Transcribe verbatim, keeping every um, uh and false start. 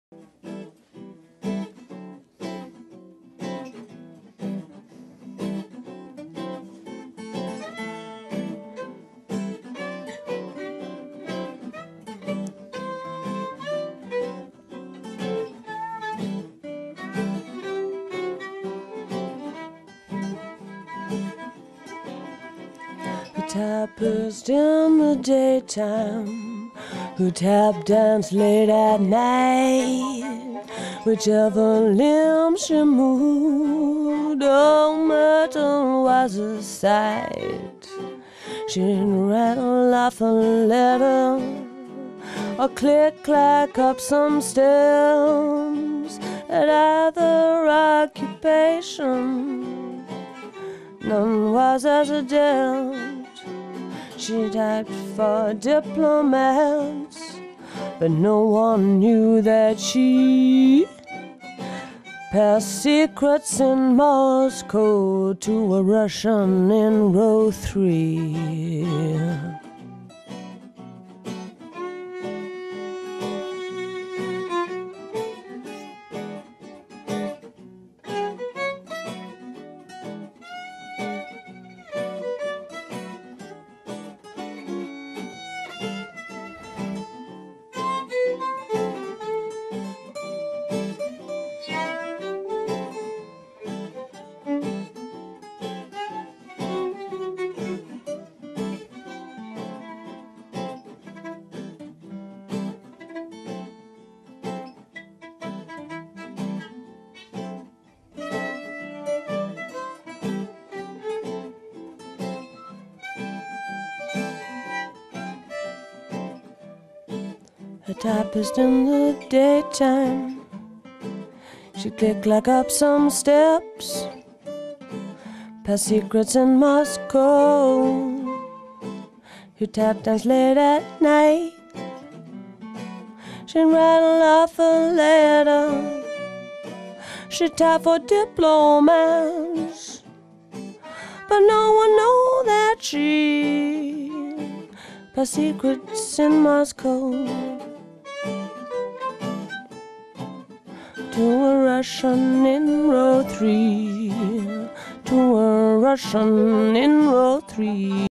The tappers in the daytime, who tap dance late at night, whichever limb she moved, oh, Myrtle was a sight. She'd rattle off a letter, or click-clack up some steps at either occupation. None was as adept. She typed for diplomats, but no one knew that she passed secrets in Morse code to a Russian in row three. A typist in the daytime, she click-clack up some steps, past secrets in Moscow, who tap dance late at night. She'd rattle off a letter, she'd type for diplomats, but no one knew that she passed secrets in Moscow to a Russian in row three, to a Russian in row three.